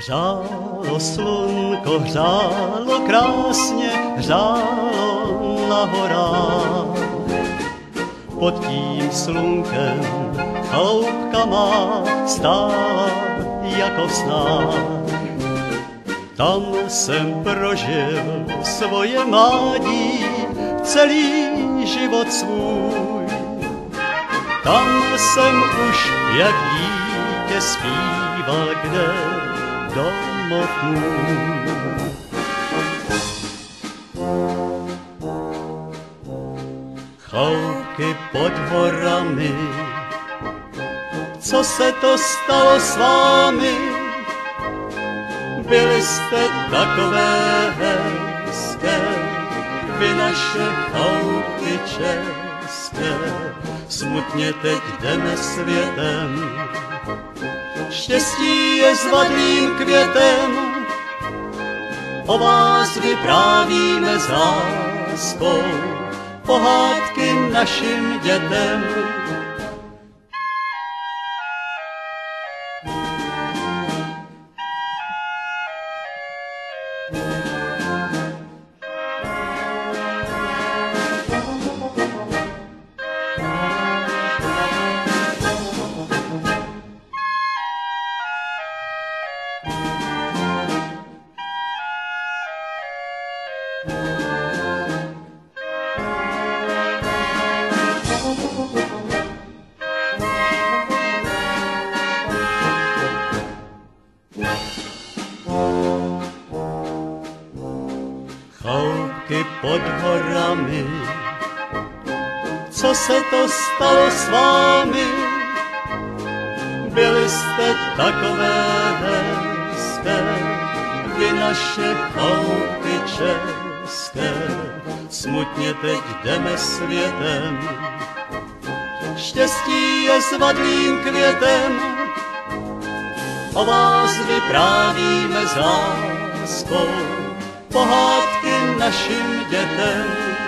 Hřálo slunko, hřálo krásně, hřálo na horách. Pod tím slunkem chaloupka má stála jako v snách. Tam jsem prožil svoje mládí, celý život svůj. Tam jsem už jak dítě zpíval, kde domov můj. Chaloupky pod horami, co se to stalo s vámi? Byli jste takové hezké, vy naše chaloupky české. Smutně teď jdeme světem, štěstí je zvadlým květem. O vás vyprávíme s láskou, pohádky našim dětem. Chaloupky pod horami, co se to stalo s vámi? Byli jste takové hezké, vy naše chaloupky české. Smutně teď jdeme světem, štěstí je zvadlým květem. O vás vyprávíme s láskou, pohádky našim dětem.